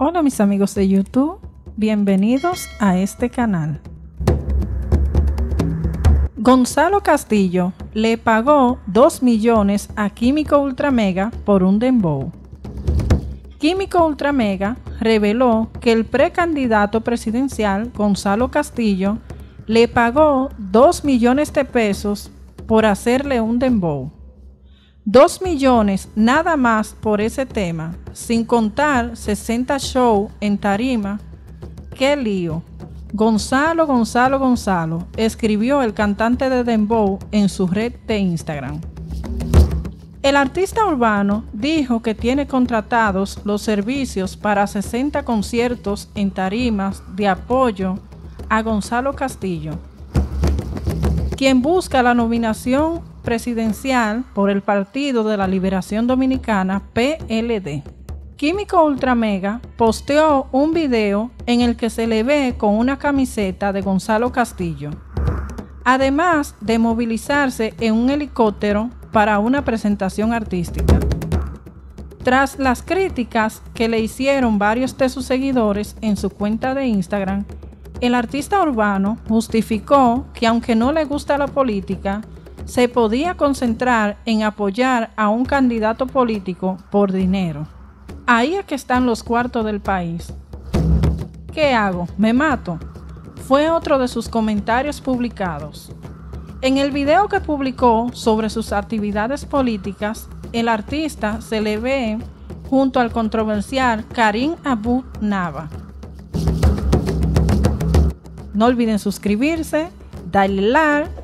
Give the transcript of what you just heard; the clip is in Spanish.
Hola mis amigos de YouTube, bienvenidos a este canal. Gonzalo Castillo le pagó 2 millones a Químico Ultramega por un dembow. Químico Ultramega reveló que el precandidato presidencial Gonzalo Castillo le pagó 2 millones de pesos por hacerle un dembow. 2 millones nada más por ese tema, sin contar 60 shows en tarima. ¡Qué lío! Gonzalo, escribió el cantante de dembow en su red de Instagram. El artista urbano dijo que tiene contratados los servicios para 60 conciertos en tarimas de apoyo a Gonzalo Castillo, quien busca la nominación presidencial por el Partido de la Liberación Dominicana, PLD. Químico Ultramega posteó un video en el que se le ve con una camiseta de Gonzalo Castillo, además de movilizarse en un helicóptero para una presentación artística. Tras las críticas que le hicieron varios de sus seguidores en su cuenta de Instagram, el artista urbano justificó que aunque no le gusta la política, se podía concentrar en apoyar a un candidato político por dinero. Ahí es que están los cuartos del país. ¿Qué hago? ¿Me mato? Fue otro de sus comentarios publicados. En el video que publicó sobre sus actividades políticas, el artista se le ve junto al controversial Karim Abou Naba. No olviden suscribirse, darle like